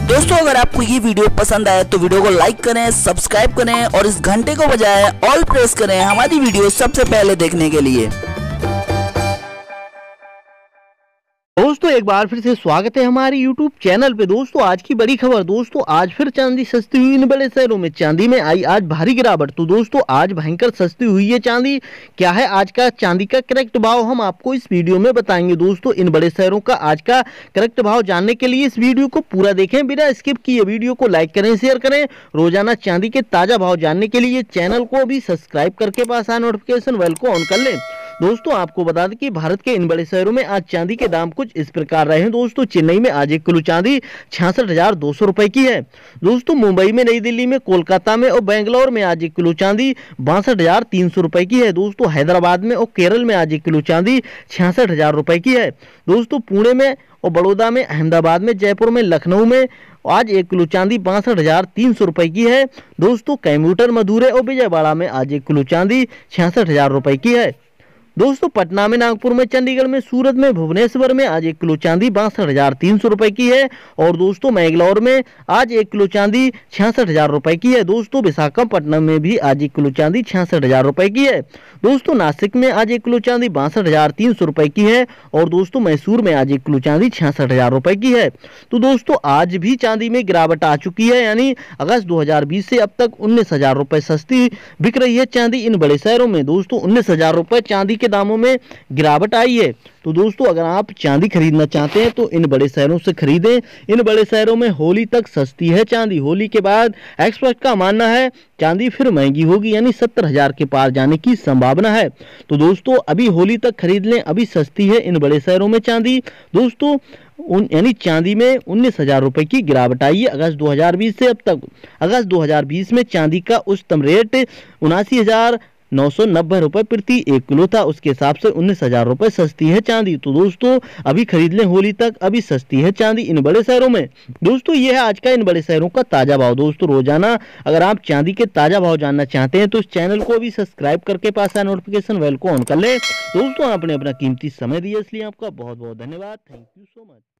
दोस्तों अगर आपको ये वीडियो पसंद आए तो वीडियो को लाइक करें, सब्सक्राइब करें और इस घंटे को बजाएं ऑल प्रेस करें हमारी वीडियो सबसे पहले देखने के लिए। दोस्तों एक बार फिर से स्वागत है हमारे YouTube चैनल पे। दोस्तों आज की बड़ी खबर, दोस्तों आज फिर चांदी सस्ती हुई इन बड़े शहरों में। चांदी में आई आज भारी गिरावट। तो दोस्तों आज भयंकर सस्ती हुई है चांदी। क्या है आज का चांदी का करेक्ट भाव, हम आपको इस वीडियो में बताएंगे। दोस्तों इन बड़े शहरों का आज का करेक्ट भाव जानने के लिए इस वीडियो को पूरा देखें बिना स्किप किए। वीडियो को लाइक करें, शेयर करें। रोजाना चांदी के ताजा भाव जानने के लिए चैनल को भी सब्सक्राइब करके पास आ नोटिफिकेशन बेल को ऑन कर लें। दोस्तों आपको बता दें कि भारत के इन बड़े शहरों में आज चांदी के दाम कुछ इस प्रकार रहे हैं। दोस्तों चेन्नई में आज 1 किलो चांदी 66,200 रुपए की है। दोस्तों मुंबई में, नई दिल्ली में, कोलकाता में और बेंगलोर में आज 1 किलो चांदी 62,300 रुपए की है। दोस्तों हैदराबाद में और केरल में आज 1 किलो चांदी 66,000 रुपए की है। दोस्तों पुणे में और बड़ौदा में, अहमदाबाद में, जयपुर में, लखनऊ में आज 1 किलो चांदी 62,300 रुपए की है। दोस्तों कैम्यूटर, मधुरै और विजयवाड़ा में आज 1 किलो चांदी 66,000 रुपए की है। दोस्तों पटना में, नागपुर में, चंडीगढ़ में, सूरत में, भुवनेश्वर में आज 1 किलो चांदी 62,300 रुपए की है। और दोस्तों मैंगलोर में आज 1 किलो चांदी 66,000 रुपए की है। दोस्तों विशाखापट्टनम में भी आज 1 किलो चांदी 66,000 रुपए की है। दोस्तों नासिक में आज 1 किलो चांदी 62,300 रुपए की है। और दोस्तों मैसूर में आज 1 किलो चांदी 66,000 रुपए की है। तो दोस्तों आज भी चांदी में गिरावट आ चुकी है, यानी अगस्त 2020 से अब तक 19,000 रुपए सस्ती बिक रही है चांदी इन बड़े शहरों में। दोस्तों 19,000 रुपए चांदी के दामों में गिरावट आई है। तो दोस्तों अगर आप चांदी खरीदना चाहते हैं तो इन बड़े शहरों से खरीदें। इन बड़े शहरों में होली तक सस्ती है चांदी। होली के बाद एक्सपर्ट का मानना है चांदी फिर महंगी होगी, यानी 70,000 के पार जाने की संभावना है। तो दोस्तों अभी होली तक खरीद लें, अभी सस्ती है इन बड़े शहरों में चांदी। दोस्तों यानी चांदी में 19,000 रुपए की गिरावट आई है अगस्त 2020 से अब तक। अगस्त 2020 में चांदी का उच्चतम रेट 79,990 रुपए प्रति 1 किलो था। उसके हिसाब से 19,000 रुपए सस्ती है चांदी। तो दोस्तों अभी खरीद लें होली तक, अभी सस्ती है चांदी इन बड़े शहरों में। दोस्तों ये है आज का इन बड़े शहरों का ताजा भाव। दोस्तों रोजाना अगर आप चांदी के ताजा भाव जानना चाहते हैं तो इस चैनल को भी सब्सक्राइब करके पास नोटिफिकेशन बेल को ऑन कर ले। दोस्तों आपने अपना कीमती समय दिया इसलिए आपका बहुत बहुत धन्यवाद। Thank you so much.